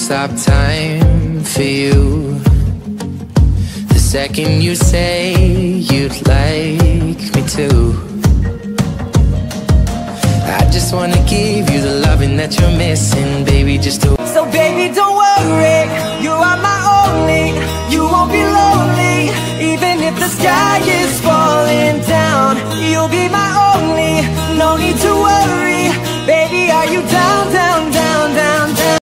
stop time for you. The second you say you'd like me to, I just wanna give you the loving that you're missing, baby, just to